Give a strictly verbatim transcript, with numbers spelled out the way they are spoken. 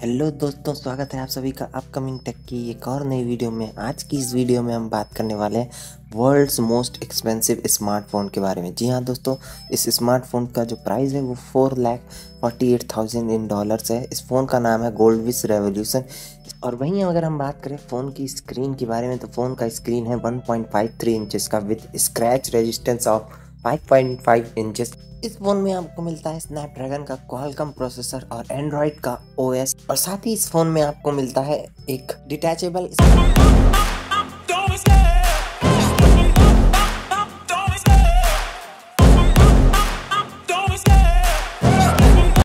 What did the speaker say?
Hello दोस्तों, स्वागत है आप सभी का अपकमिंग टेक की एक और नई वीडियो में। आज की इस वीडियो में हम बात करने वाले हैं वर्ल्ड्स मोस्ट एक्सपेंसिव स्मार्टफोन के बारे में। जी हाँ दोस्तों, इस स्मार्टफोन का जो प्राइस है वो four lakh forty eight thousand in dollars है। इस फ़ोन का नाम है गोल्ड विश रेवोल्यूशन। और वहीं अगर हम बात करें फ़ोन की स्क्रीन के बारे में, तो फ़ोन का स्क्रीन है one point five three inches का with scratch resistance of five point five inches. इस फोन में आपको मिलता है स्नैपड्रैगन का क्वालकॉम प्रोसेसर और एंड्रॉइड का ओएस, और साथ ही इस फोन में आपको मिलता है एक डिटैचेबल